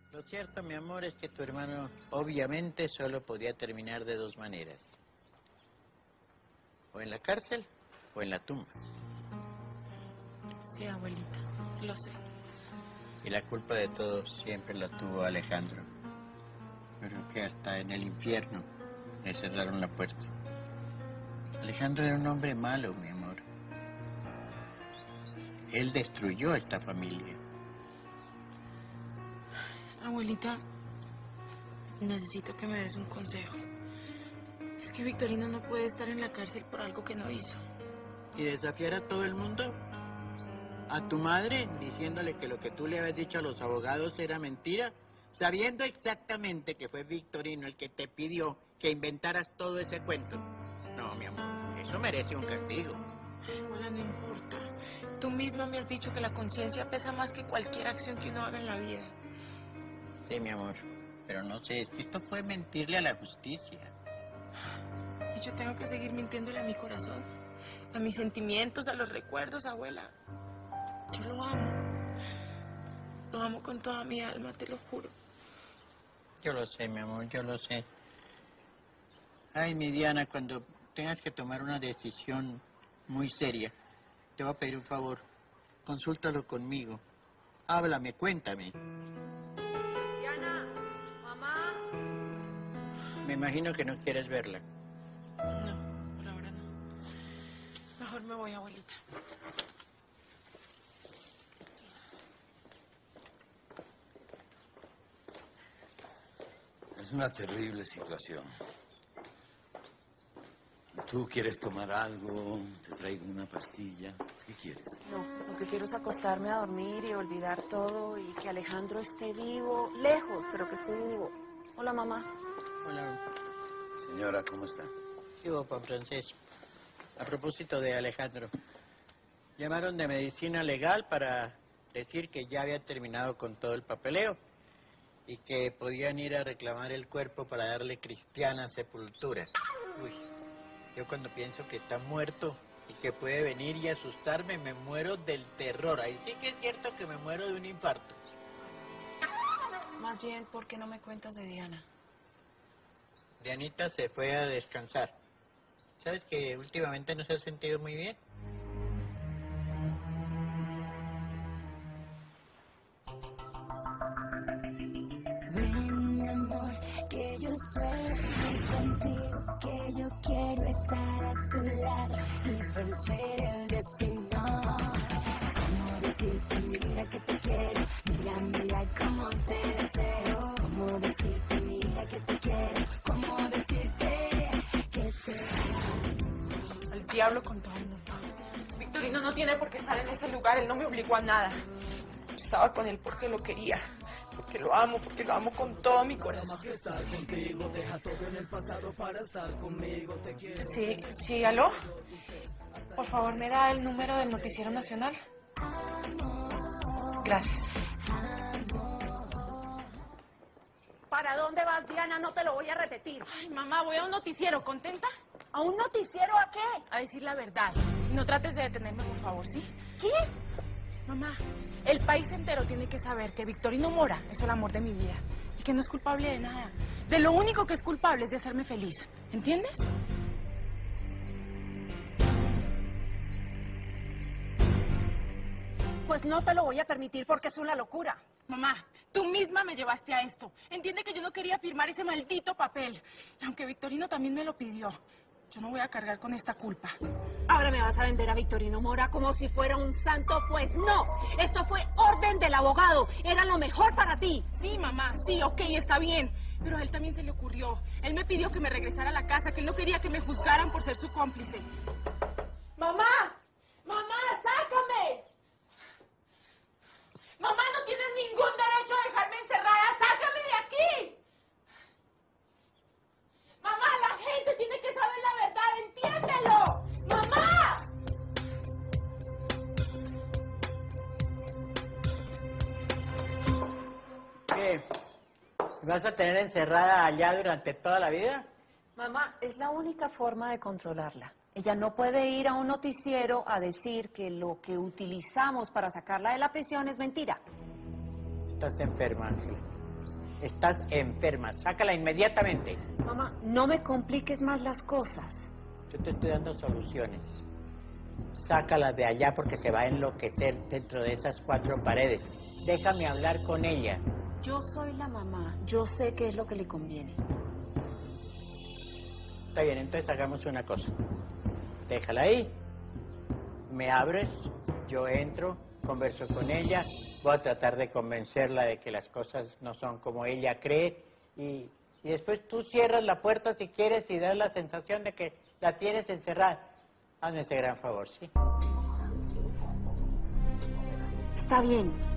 Lo cierto, mi amor, es que tu hermano obviamente solo podía terminar de dos maneras. O en la cárcel o en la tumba. Sí, abuelita, lo sé. Y la culpa de todo siempre la tuvo Alejandro. Pero que hasta en el infierno le cerraron la puerta. Alejandro era un hombre malo, mi amor. Él destruyó esta familia. Abuelita, necesito que me des un consejo. Es que Victorino no puede estar en la cárcel por algo que no hizo. ¿Y desafiar a todo el mundo? ¿A tu madre diciéndole que lo que tú le habías dicho a los abogados era mentira? Sabiendo exactamente que fue Victorino el que te pidió que inventaras todo ese cuento. No, mi amor, eso merece un castigo. Abuela, no importa. Tú misma me has dicho que la conciencia pesa más que cualquier acción que uno haga en la vida. Sí, mi amor, pero no sé, es que esto fue mentirle a la justicia. Y yo tengo que seguir mintiéndole a mi corazón, a mis sentimientos, a los recuerdos, abuela. Yo lo amo. Lo amo con toda mi alma, te lo juro. Yo lo sé, mi amor, yo lo sé. Ay, mi Diana, cuando tengas que tomar una decisión muy seria, te voy a pedir un favor. Consúltalo conmigo. Háblame, cuéntame. Diana, mamá. Me imagino que no quieres verla. No, por ahora no. Mejor me voy, abuelita. Es una terrible situación. ¿Tú quieres tomar algo? ¿Te traigo una pastilla? ¿Qué quieres? No, lo que quiero es acostarme a dormir y olvidar todo y que Alejandro esté vivo, lejos, pero que esté vivo. Hola, mamá. Hola. Señora, ¿cómo está? ¿Qué hubo, Juan Francés? A propósito de Alejandro, llamaron de medicina legal para decir que ya había terminado con todo el papeleo y que podían ir a reclamar el cuerpo para darle cristiana sepultura. Uy, yo cuando pienso que está muerto y que puede venir y asustarme, me muero del terror. Ahí sí que es cierto que me muero de un infarto. Más bien, ¿por qué no me cuentas de Diana? Dianita se fue a descansar. ¿Sabes que últimamente no se ha sentido muy bien? Ven, mi amor, que yo sueño contigo, que yo quiero estar a tu lado y vencer el destino. Como decirte, mira que te quiero, mira, mira cómo te deseo. Como decirte, mira que te quiero, como decirte que te... Al diablo con todo el mundo. Victorino no tiene por qué estar en ese lugar, él no me obligó a nada. Yo estaba con él porque lo quería, porque lo amo con todo mi corazón. Sí, sí, ¿aló? Por favor, ¿me da el número del Noticiero Nacional? Gracias. ¿Para dónde vas, Diana? No te lo voy a repetir. Ay, mamá, voy a un noticiero, ¿contenta? ¿A un noticiero a qué? A decir la verdad. Y no trates de detenerme, por favor, ¿sí? ¿Qué? Mamá, el país entero tiene que saber que Victorino Mora es el amor de mi vida y que no es culpable de nada. De lo único que es culpable es de hacerme feliz. ¿Entiendes? Pues no te lo voy a permitir porque es una locura. Mamá, tú misma me llevaste a esto. Entiende que yo no quería firmar ese maldito papel. Y aunque Victorino también me lo pidió, yo no voy a cargar con esta culpa. Ahora me vas a vender a Victorino Mora como si fuera un santo. Pues no, esto fue orden del abogado. Era lo mejor para ti. Sí, mamá, sí, ok, está bien. Pero a él también se le ocurrió. Él me pidió que me regresara a la casa, que él no quería que me juzgaran por ser su cómplice. ¡Mamá! ¡Mamá, sácame! ¡Mamá, no tienes ningún derecho a dejarme encerrada! ¡Sácame de aquí! ¡Mamá, la gente tiene que saber la verdad! ¡Entiéndelo! ¡Mamá! ¿Qué? ¿Me vas a tener encerrada allá durante toda la vida? Mamá, es la única forma de controlarla. Ella no puede ir a un noticiero a decir que lo que utilizamos para sacarla de la prisión es mentira. Estás enferma, Ángel. Estás enferma. Sácala inmediatamente. Mamá, no me compliques más las cosas. Yo te estoy dando soluciones. Sácala de allá porque se va a enloquecer dentro de esas 4 paredes. Déjame hablar con ella. Yo soy la mamá. Yo sé qué es lo que le conviene. Está bien, entonces hagamos una cosa. Déjala ahí. Me abres, yo entro, converso con ella. Voy a tratar de convencerla de que las cosas no son como ella cree. Y después tú cierras la puerta si quieres y das la sensación de que la tienes encerrada. Hazme ese gran favor, ¿sí? Está bien.